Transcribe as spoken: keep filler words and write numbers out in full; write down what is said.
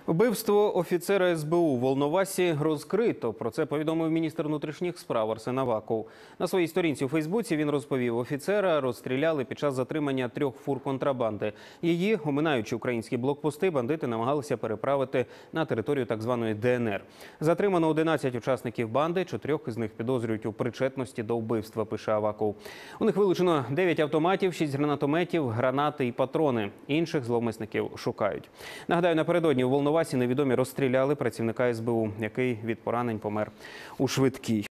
Вбивство офіцера ес бе у в Волновасі розкрито. Про це повідомив міністр внутрішніх справ Арсен Аваков. На своїй сторінці у Фейсбуці він розповів, офіцера розстріляли під час затримання трьох фур контрабанди. Її, оминаючи українські блокпости, бандити намагалися переправити на територію так званої де ен ер. Затримано одинадцять учасників банди, чотирьох із них підозрюють у причетності до вбивства, пише Аваков. У них вилучено дев'ять автоматів, шість гранатометів, гранати і патрони. Інших зловмисників шукають. Нагадаю, напередодні у Волновасі невідомі розстріляли працівника ес бе у, який від поранень помер у швидкій.